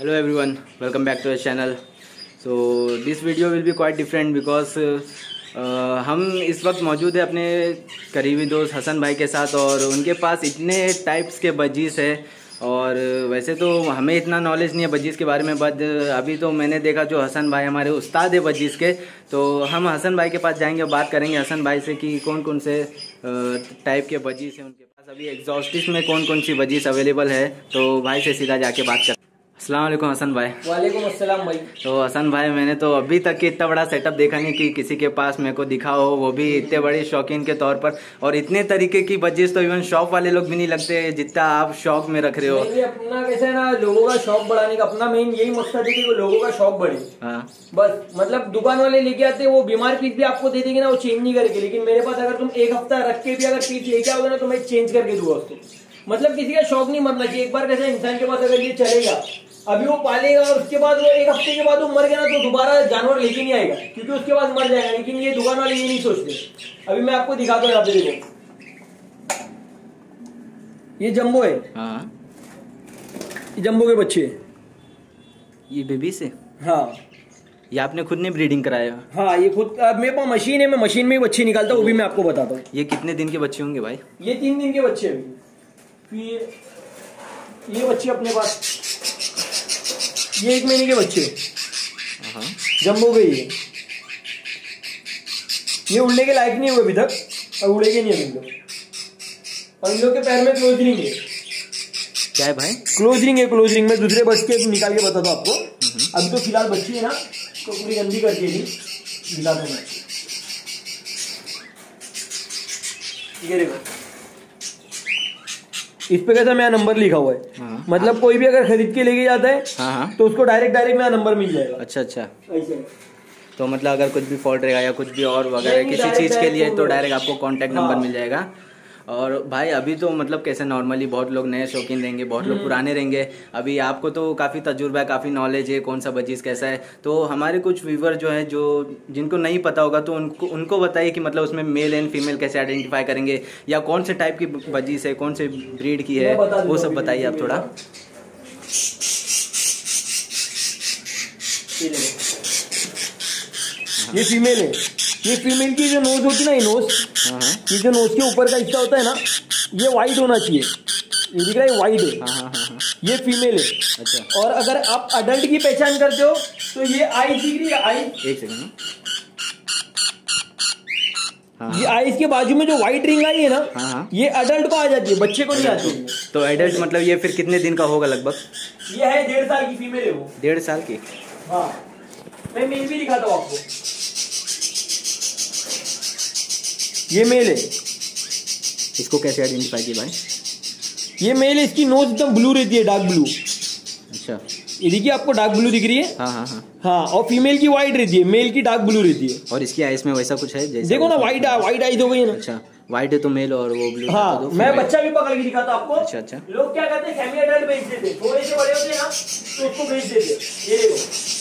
Hello everyone, welcome back to our channel. So this video will be quite different because हम इस वक्त मौजूद है अपने करीबी दोस्त हसन भाई के साथ और उनके पास इतने टाइप्स के बजीज़ है। और वैसे तो हमें इतना नॉलेज नहीं है बजीज़ के बारे में, बट अभी तो मैंने देखा जो हसन भाई हमारे उस्ताद है बजीज़ के, तो हम हसन भाई के पास जाएंगे और बात करेंगे हसन भाई से कि कौन कौन से टाइप के बजीज़ हैं उनके पास, अभी एग्जॉस्टिस में कौन कौन सी बजीज़ अवेलेबल है। तो भाई से सीधा जाके बात कर। अस्सलाम वालेकुम हसन भाई। वालेकुम अस्सलाम भाई। तो हसन भाई, मैंने तो अभी तक इतना बड़ा सेटअप देखा नहीं कि किसी के पास मेरे को दिखा हो, वो भी इतने बड़े शौकीन के तौर पर। और इतने तरीके की बजीज तो इवन शॉप वाले लोग भी नहीं लगते जितना आप शौक में रख रहे हो। नहीं, अपना कैसे है ना, लोगों का शौक बढ़ाने का अपना मेन यही मकसद है कि वो लोगों का शौक बढ़े। हाँ, बस मतलब दुकान वाले लेके आते वो बीमार पीस भी आपको दे देंगे ना, वो चेंज नहीं करेंगे, लेकिन मेरे पास अगर तुम एक हफ्ता रख के भी अगर पीस लेके आओगे ना तो मैं चेंज करके दूंगा उसको। मतलब किसी का शौक नहीं मरना चाहिए। एक बार कैसे इंसान के पास अगर ये चलेगा, अभी वो पालेगा और उसके बाद वो एक हफ्ते के बाद वो मर गया ना तो दोबारा जानवर लेके नहीं आएगा क्योंकि उसके बाद मर जाएगा। लेकिन ये दुकान वाले ये नहीं सोचते। अभी मैं आपको दिखाता हूँ, यहाँ पे देखो, ये जंबो है। हाँ, ये जंबो के बच्चे। ये बेबी से? हाँ, ये आपने खुद ने ब्रीडिंग कराया? हाँ, ये खुद मेरे पास मशीन है, मैं मशीन में ही बच्चे निकालता हूँ, वो भी मैं आपको बताता हूँ। ये कितने दिन के बच्चे होंगे भाई? ये 3 दिन के बच्चे अभी। फिर ये बच्चे अपने पास, ये 1 महीने के बच्चे जंबो के। ये उड़ने के लायक नहीं हुए अभी तक और उड़ेगे नहीं अभी लोग। और इन लोग के पैर में क्लोज रिंग है। क्या है भाई? क्लोज रिंग है, क्लोज रिंग में दूसरे बच्चे निकाल के बताता हूँ आपको। अभी तो फिलहाल बच्ची है ना, तो पूरी गंदी करके ही दिखा देना। ये देखो, इस पे कैसा मेरा नंबर लिखा हुआ है। हाँ। मतलब कोई भी अगर खरीद के लेके जाता है हाँ, तो उसको डायरेक्ट मेरा नंबर मिल जाएगा। अच्छा अच्छा। ऐसे तो मतलब अगर कुछ भी फॉल्ट रहेगा या कुछ भी और वगैरह नहीं, किसी चीज़ के लिए तो डायरेक्ट डायरेक्ट आपको कांटेक्ट नंबर हाँ। मिल जाएगा। और भाई अभी तो मतलब कैसे नॉर्मली बहुत लोग नए शौकीन रहेंगे, बहुत लोग पुराने रहेंगे। अभी आपको तो काफ़ी तजुर्बा है, काफ़ी नॉलेज है कौन सा बजीज़ कैसा है। तो हमारे कुछ व्यूवर जो है जो जिनको नहीं पता होगा तो उनको बताइए कि मतलब उसमें मेल एंड फीमेल कैसे आइडेंटिफाई करेंगे या कौन से टाइप की बजीज़ है, कौन से ब्रीड की है, वो सब बताइए आप थोड़ा। ये फीमेल है। ये फीमेल की जो नोज होती है ना, ये नोज, ये जो नोज के ऊपर का हिस्सा होता है ना, ये व्हाइट होना चाहिए। ये दिख रहा है, व्हाइट है। ये फीमेल है। अच्छा। और अगर आप अडल्ट की पहचान करते हो तो ये आईज दिख रही है, आईज। एक सेकंड। ये आईज के बाजू में जो व्हाइट रिंग आई है ना, हाँ। ये अडल्ट को आ जाती है, बच्चे को नहीं आती है। तो एडल्ट मतलब ये फिर कितने दिन का होगा लगभग? ये है 1.5 साल की फीमेल है वो। 1.5 साल की? हाँ, मैं मेल भी दिखाता हूँ आपको। ये मेल है। इसको कैसे आइडेंटिफाई किया भाई? ये मेल है, इसकी नोज एकदम ब्लू रहती है, डार्क ब्लू। अच्छा। ये देखिए, आपको डार्क ब्लू दिख रही है। हाँ, और फीमेल की व्हाइट रहती है, मेल की डार्क ब्लू रहती है। और इसकी आइज में वैसा कुछ है जैसे? देखो ना, व्हाइट आइज हो गई है ना। अच्छा, व्हाइट है तो मेल और वो ब्लू। हाँ, तो मैं बच्चा भी पकड़ के दिखाता हूँ आपको। अच्छा। लोग क्या करते हैं, सेमी अडल्ट बेच देते, थोड़े से बड़े होते हैं ना तो उसको बेच देते। ये देखो,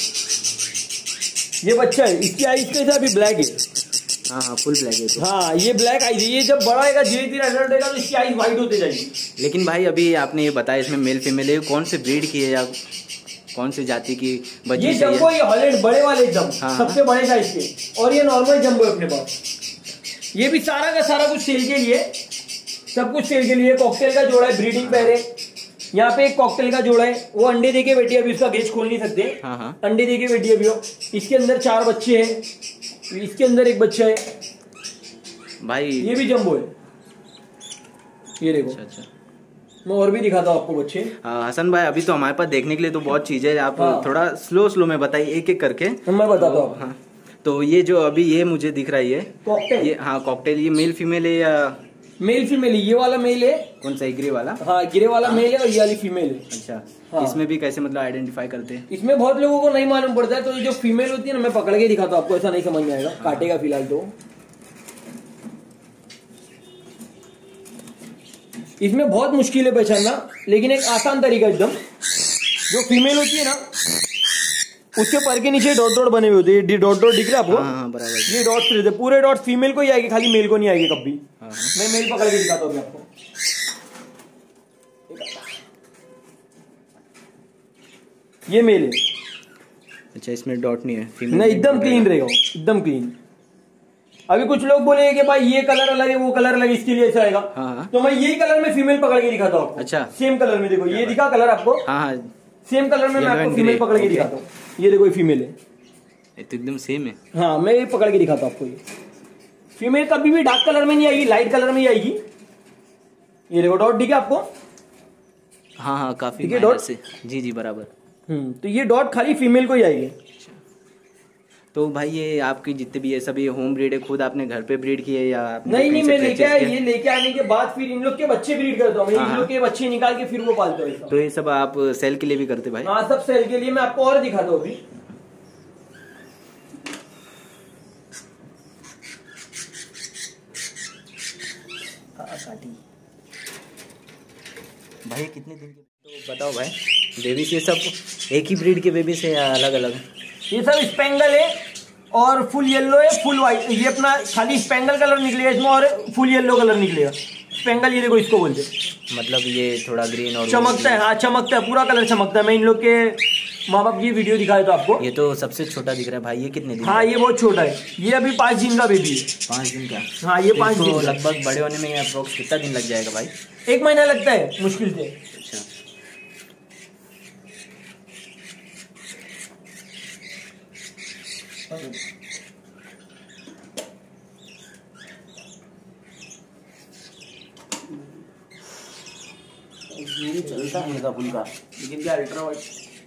ये बच्चा है, इसकी आइज कैसा अभी ब्लैक है। हाँ, फुल ब्लैक है तो। हाँ, ये ब्लैक आइज है। ये जब बड़ा होगा, धीरे धीरे अडल्ट होगा तो इसकी आइज व्हाइट होते जाएगी। लेकिन भाई अभी आपने ये बताया इसमें मेल फीमेल है, कौन से ब्रीड की है या कौन सी जाति की बच्ची? ये जंबो, ये हॉलैंड बड़े वाले एकदम। हाँ। सबसे बड़े साइज के। और ये नॉर्मल जंबो है अपने पास। ये भी सारा का सारा कुछ सेल के लिए, सब कुछ सेल के लिए। कॉकटेल का जोड़ा है, ब्रीडिंग पैर है। यहाँ पे एक कॉकटेल का जोड़ा है, वो अंडे देके बैठी है, अभी उसका गेज खोल नहीं सकते। हाँ। अंडे देके बैठी है अभी वो। इसके अंदर 4 बच्चे हैं, इसके अंदर 1 बच्चा है भाई। ये भी जंबो है, ये देखो। अच्छा। मैं और भी दिखाता हूँ आपको बच्चे। हसन भाई, अभी तो हमारे पास देखने के लिए तो बहुत चीजें, आप हाँ। थोड़ा स्लो में बताइए एक एक करके। मैं बताता हूँ। हाँ, तो ये जो अभी ये मुझे दिख रहा है कॉकटेल, ये हाँ कॉकटेल, ये मेल फीमेल है या? Male female. ये वाला मेल है। कौन सा? ग्रे वाला? हाँ, ग्रे वाला मेल है और ये वाली फीमेल है। अच्छा। हाँ। इसमें भी कैसे मतलब आइडेंटिफाई करते हैं? इसमें बहुत लोगों को नहीं मालूम पड़ता है, तो ये जो फीमेल होती है ना, मैं पकड़ के दिखाता हूँ आपको, ऐसा नहीं समझ में आएगा, काटेगा फिलहाल तो। इसमें बहुत मुश्किल है पहचानना, लेकिन एक आसान तरीका एकदम। जो फीमेल होती है ना, उसके पर के नीचे डॉट डॉट बने हुए होते हैं। डॉट डॉट दिख रहा है आपको? हाँ, बराबर। ये डॉट्स रहते, पूरे डॉट्स फीमेल को ही आएगी, खाली मेल को नहीं आएगी कभी। मैं मेल पकड़ के दिखाता हूँ आपको। ये मेल है। अच्छा, इसमें डॉट नहीं है, फीमेल नहीं, एकदम क्लीन रहेगा, एकदम क्लीन। अभी कुछ लोग बोलेंगे कि भाई ये कलर अलग है, वो कलर अलग, इसके लिए ऐसा आएगा। हाँ। तो मैं यही कलर में फीमेल पकड़ के दिखाता हूँ आपको। अच्छा, सेम कलर में देखो, ये दिखा कलर आपको। हाँ, सेम कलर में मैं आपको फीमेल पकड़ के दिखाता हूँ। ये देखो, ये फीमेल है, ये तो एकदम सेम है। हाँ, मैं ये पकड़ के दिखाता हूँ आपको। ये फीमेल कभी भी डार्क कलर में नहीं आएगी, लाइट कलर में ही आएगी। ये देखो डॉट दिखे आपको। हाँ, काफी ठीक है डॉट से। जी बराबर। तो ये डॉट खाली फीमेल को ही आएगी। तो भाई ये आपकी जितने भी ये सब ये होम ब्रीड है, खुद आपने घर पे ब्रीड किए या नहीं, मैं लेके आया। ये लेके आने के बाद फिर इन लोग के बच्चे ब्रीड करता हूँ। इन लोग के बच्चे निकाल के फिर वो पालते हैं। तो ये सब आप सेल के लिए भी करते भाई? हाँ, सब सेल के लिए। मैं आपको और दिखाता हूँ अभी। भाई कितने दिन के तो बताओ भाई। बेबीज ये सब एक ही ब्रीड के बेबीज है या अलग अलग? ये सब स्पेंगल है और फुल येलो है, फुल व्हाइट। ये अपना खाली स्पेंगल कलर निकलेगा इसमें और फुल येलो कलर निकलेगा। स्पेंगल ये देखो इसको बोलते, मतलब ये थोड़ा ग्रीन और चमकता है। हाँ, चमकता है, पूरा कलर चमकता है। मैं इन लोग के माँ बाप की वीडियो दिखाया तो आपको। ये तो सबसे छोटा दिख रहा है भाई। ये कितने दिन? हाँ, ये बहुत छोटा है। ये अभी 5 दिन का बेबी है। 5 दिन का? हाँ, ये 5 दिन। लगभग बड़े होने में अप्रोक्स कितना दिन लग जाएगा भाई? 1 महीना लगता है मुश्किल से। अच्छा, चलता है हल्का फुल्का, लेकिन क्या अल्ट्रा वाइट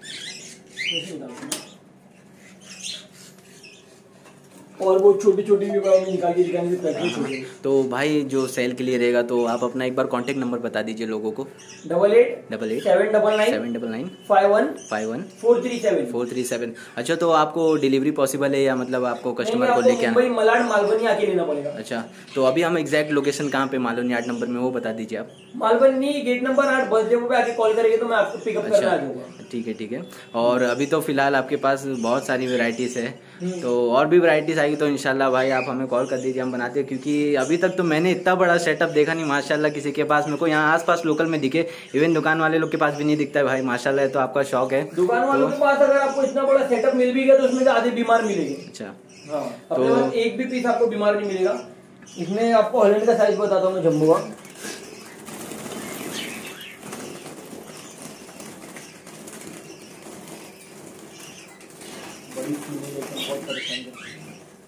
और वो छोटी छोटी भी निकाल के दिखाने की प्रैक्टिस हो गई। तो भाई जो सेल के लिए रहेगा तो आप अपना एक बार कांटेक्ट नंबर बता दीजिए लोगों को। 88 799 799 51 437। अच्छा, तो आपको डिलीवरी पॉसिबल है या मतलब आपको कस्टमर को लेके मुंबई मलाड मालवनी आके लेना पड़ेगा? अच्छा, तो अभी हम एग्जैक्ट लोकेशन कहाँ पे मालवनी 8 नंबर में, वो बता दीजिए आप। Malvani gate number 8 bus depot पे आके कॉल करेंगे तो मैं आपको पिकअप करने आ जाऊंगा। ठीक है। और अभी तो फिलहाल आपके पास बहुत सारी वेराइटीज है, तो और भी वेराइटीज आएगी तो इंशाल्लाह भाई आप हमें कॉल कर दीजिए, हम बनाते हैं। क्योंकि अभी तक तो मैंने इतना बड़ा सेटअप देखा नहीं माशाल्लाह किसी के पास। मेरे को यहाँ आसपास लोकल में दिखे, इवन दुकान वाले लोग के पास भी नहीं दिखता है भाई। माशाल्लाह, तो आपका शौक है। दुकान वालों के पास अगर आपको इतना बड़ा सेटअप मिल भी गया तो उसमें आधे बीमार मिलेंगे। अच्छा, हाँ, तो एक भी पीस आपको बीमार नहीं मिलेगा। इसमें आपको हॉलैंड का साइज बताता हूँ मैं, जम्बो का। बड़ी बहुत परेशान करती है।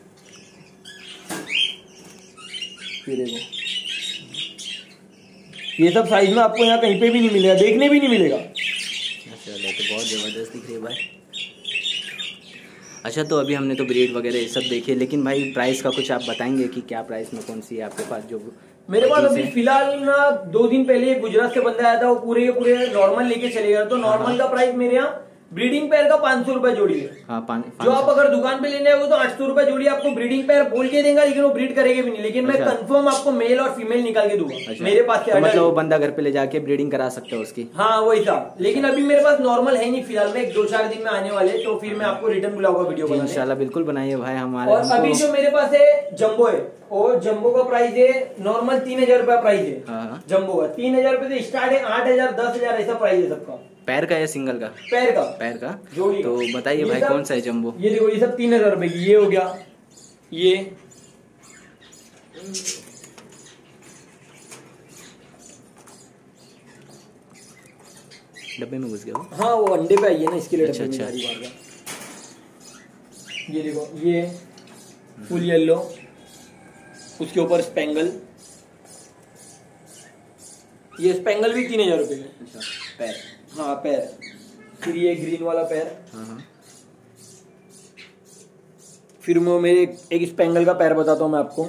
ये देखो, ये सब साइज में आपको यहाँ कहीं पे भी नहीं मिलेगा, देखने भी नहीं मिलेगा। अच्छा, तो बहुत जबरदस्त दिख रही है भाई। अच्छा, तो अभी हमने तो ब्रीड वगैरह ये सब देखे, लेकिन भाई प्राइस का कुछ आप बताएंगे कि क्या प्राइस में कौन सी है आपके पास? जो मेरे पास अभी फिलहाल ना 2 दिन पहले गुजरात से बंदा आया था, वो पूरे नॉर्मल लेके चले गया। तो नॉर्मल का प्राइस मेरे यहाँ ब्रीडिंग पेयर का 500 रुपए जोड़ी है। हाँ, जो आप अगर दुकान पे लेने आएगा तो 800 रुपए जोड़ी आपको ब्रीडिंग पेयर बोल के देगा, लेकिन वो ब्रीड करेंगे भी नहीं। लेकिन मैं कंफर्म आपको मेल और फीमेल निकाल के दूंगा। मेरे पास क्या मतलब वो बंदा घर पे ले जाके ब्रीडिंग करा सकता है उसकी? हाँ, वही था। लेकिन अभी मेरे पास नॉर्मल है नहीं फिलहाल में, 1-2-4 दिन में आने वाले, तो फिर मैं आपको रिटर्न बुलाऊंगा वीडियो बनाने। इंशाल्लाह बिल्कुल बनाइए भाई हमारे। और अभी जो मेरे पास है जम्बो है, और जम्बो का प्राइस है नॉर्मल 3000 रुपया प्राइस है। जम्बो का 3000 रुपए से स्टार्ट है, 8000 10,000 ऐसा प्राइस है सबका। पैर का या सिंगल का? पैर का जोड़ी। तो बताइए भाई कौन सा है जम्बो? ये देखो, ये सब 3000 रुपए की। ये हो गया, ये डब्बे में घुस गया वो। हाँ, वो अंडे पे आई है ना, इसके लिए। अच्छा। ये देखो, ये फुल येलो, उसके ऊपर स्पेंगल। ये स्पेंगल भी 3000 रुपए का। अच्छा, पैर। हाँ, पैर। फिर ये ग्रीन वाला पैर। हाँ। फिर मैं मेरे एक स्पेंगल का पैर बताता हूँ मैं आपको।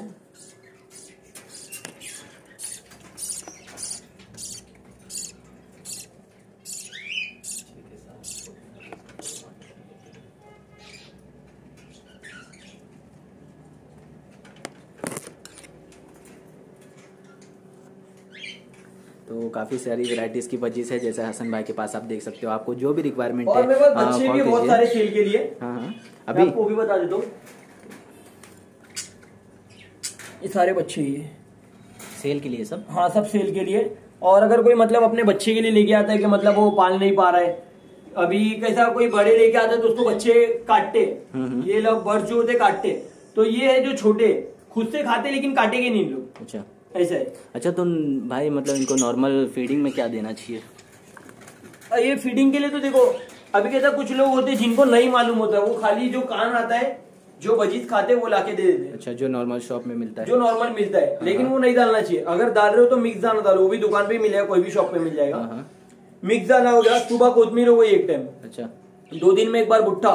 तो काफ़ी सारी वैरायटीज़ की पच्चीस है, जैसे हसन भाई के पास आप देख सकते हो। आपको जो भी रिक्वायरमेंट है, और मेरे पास बच्चे भी बहुत सारे सेल के लिए। हाँ, अभी आपको भी बता देता हूँ, ये सारे बच्चे ही सेल के लिए सब। हाँ, सब सेल के लिए। और अगर कोई मतलब अपने बच्चे के लिए लेके आता है कि मतलब वो पाल नहीं पा रहा है, अभी कैसा कोई बड़े लेके आते तो उसको बच्चे काटते, ये लोग बर्ड्स जो होते काटते, तो ये है जो छोटे खुद से खाते लेकिन काटेंगे नहीं लोग। अच्छा ऐसा है। अच्छा तो भाई मतलब इनको नॉर्मल फीडिंग में क्या देना चाहिए? ये फीडिंग के लिए तो देखो अभी कैसा कुछ लोग होते हैं जिनको नहीं मालूम होता, वो खाली जो कान आता है जो बजीज खाते हैं वो लाके दे देते हैं। अच्छा, जो नॉर्मल शॉप में मिलता है, जो नॉर्मल मिलता है, लेकिन वो नहीं डालना चाहिए। अगर डाल रहे हो तो मिक्स दाना डालो, वो भी दुकान पे मिलेगा, कोई भी शॉप पे मिल जाएगा। मिक्स दाना हो गया, सुबह कोथमीर हो गई एक टाइम, अच्छा 2 दिन में एक बार भुट्टा,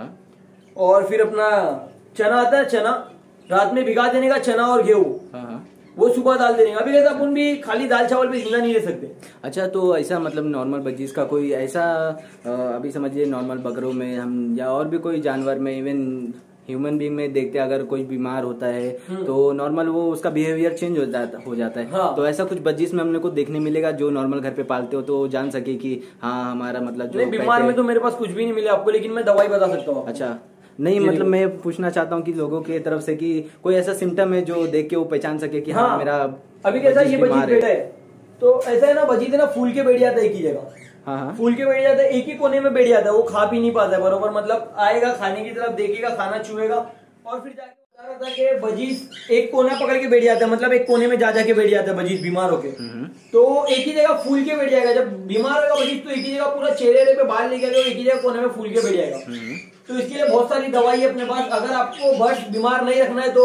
और फिर अपना चना आता है, चना रात में भिगा देने का, चना और गेहूं वो सुबह डाल देने का। अभी कैसा अपन भी खाली दाल चावल पे जिंदा नहीं रह सकते। अच्छा तो ऐसा मतलब नॉर्मल बजीज का कोई ऐसा अभी समझिए नॉर्मल बकरों में हम या और भी कोई जानवर में इवन ह्यूमन बीइंग में देखते हैं, अगर कोई बीमार होता है तो नॉर्मल वो उसका बिहेवियर चेंज हो जाता है। हाँ। तो ऐसा कुछ बजीज में हमने को देखने मिलेगा जो नॉर्मल घर पे पालते हो तो जान सके कि हाँ हमारा मतलब जो बीमार में तो मेरे पास कुछ भी नहीं मिला आपको, लेकिन मैं दवाई बता सकता हूँ। अच्छा नहीं मतलब मैं पूछना चाहता हूँ कि लोगों की तरफ से कि कोई ऐसा सिम्टम है जो देख के वो पहचान सके कि हाँ मेरा अभी कैसा ये बजीज बेटा है, तो ऐसा है ना बजीज है ना फूल के बैठ जाता है एक ही जगह। हाँ फूल के बैठ जाता है, एक ही कोने में बैठ जाता है, वो खा पी नहीं पाता है बरोबर, मतलब आएगा खाने की तरफ देखेगा, खाना छुएगा और फिर जाके बता रहा था कि बजीज एक कोना पकड़ के बैठ जाता है, मतलब एक कोने में जा जाके बैठ जाता है बजीज बीमार होके। तो एक ही जगह फूल के बैठ जाएगा, जब बीमार होगा बजीज तो एक ही जगह पूरा चेहरे पे बाल लेके एक ही जगह कोने में फूल के बैठ जाएगा। तो इसके लिए बहुत सारी दवाई है अपने पास। अगर आपको बर्ड्स बीमार नहीं रखना है तो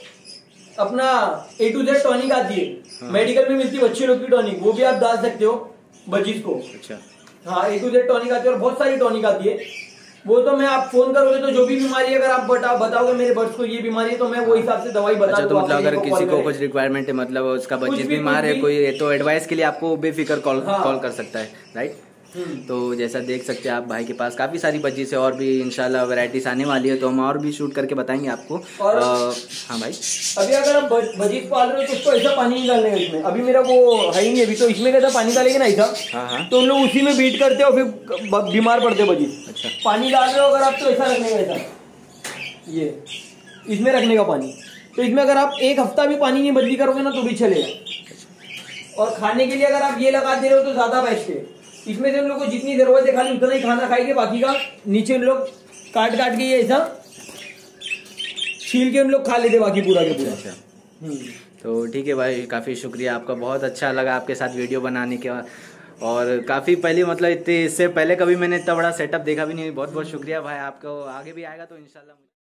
अपना A to Z टॉनिक आती है, मेडिकल में मिलती है बच्चे लोग की टॉनिक, वो भी आप डाल सकते हो बजीज को। अच्छा हाँ A to Z टॉनिक आती है और बहुत सारी टॉनिक आती है, वो तो मैं आप फोन करोगे तो जो भी बीमारी है अगर आप बताओगे मेरे बर्ड्स को ये बीमारी है तो मैं वो हिसाब से दवाई बता। अच्छा तो मतलब अगर किसी को कुछ रिक्वायरमेंट है, मतलब उसका बजीज बीमार है कोई, तो एडवाइस के लिए आपको बेफिक्र कॉल कर सकता है, राइट? तो जैसा देख सकते हैं आप भाई के पास काफी सारी बजीज है और भी इंशाल्लाह वैरायटीज आने वाली है, तो हम और भी शूट करके बताएंगे आपको। और हाँ भाई अभी अगर आप बजीज पाल रहे हो तो उसको ऐसा पानी नहीं डालने का इसमें, अभी मेरा वो है ही नहीं, अभी तो इसमें कैसा पानी डालेंगे ना ऐसा, तो हम लोग उसी में बीट करते हो फिर बीमार पड़ते बजीज। अच्छा पानी डाल रहे हो अगर आप तो ऐसा रखने का, ऐसा ये इसमें रखने का पानी, तो इसमें अगर आप 1 हफ्ता भी पानी नहीं बदली करोगे ना तो भी चलेगा। और खाने के लिए अगर आप ये लगा दे रहे हो तो ज्यादा बेस्ट है। इसमें से हम लोग को जितनी जरूरत है खाली उतना ही खाना खाएंगे, बाकी का नीचे हम लोग काट के ये ऐसा छील के हम लोग खा लेते बाकी पूरा के पूरा। अच्छा तो ठीक है भाई, काफ़ी शुक्रिया आपका, बहुत अच्छा लगा आपके साथ वीडियो बनाने के बाद, और काफ़ी पहले मतलब इतने इससे पहले कभी मैंने इतना बड़ा सेटअप देखा भी नहीं। बहुत बहुत शुक्रिया भाई आपका, आगे भी आएगा तो इंशाल्लाह।